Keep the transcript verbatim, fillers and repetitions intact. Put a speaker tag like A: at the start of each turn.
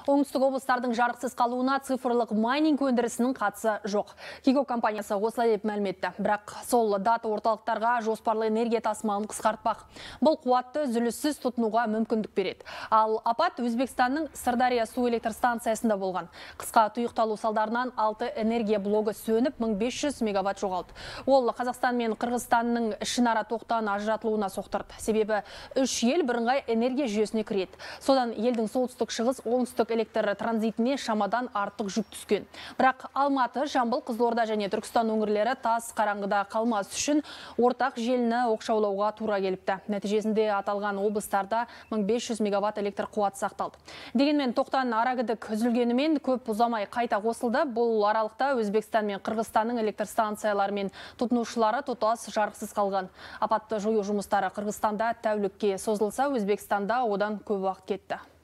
A: Оңтүстік облыстардың жарықсыз қалуына цифрлық майнинг өндірісінің қатысы жоқ. Кико компаниясы осылай деп мәлім етті. Бірақ сол дата орталықтарға жоспарлы энергия тасымалын қысқартпақ. Бұл қуатты үзіліссіз тұтынуға мүмкіндік береді. Ал апат Өзбекстанның Сырдария су электр станциясында болған. Қысқа тұйықталу салдарынан алты энергия блогы сөніп, мың бес жүз мегаватт жоғалды. Ол Қазақстан мен Қырғызстанның ішінара тоқтан ажыратылуына соқтырды. Себебі үш ел бірыңғай энергия жүйесіне кіреді. Содан елдің солтүстік шығыс оңтүстік электр транзитіне шамадан артық жүк түскен. Бірақ Алматы, Жамбыл, Қызылорда және Түркістан өңірлері тас қараңғыда қалмас үшін ортақ желіні оқшаулауға тура келіпті. Нәтижесінде аталған облыстарда мың бес жүз мегаватт электр қуаты сақталды. Дегенмен тоқтан арагідік үзілгенімен көп ұзамай қайта қосылды. Бұл аралықта Өзбекстан мен Қырғызстанның электр станциялары мен тұтынушылары тұтас жарықсыз қалған. Апатты жою жұмыстары Қырғызстанда тәулікке созылса, Өзбекстанда одан көп уақыт кетті.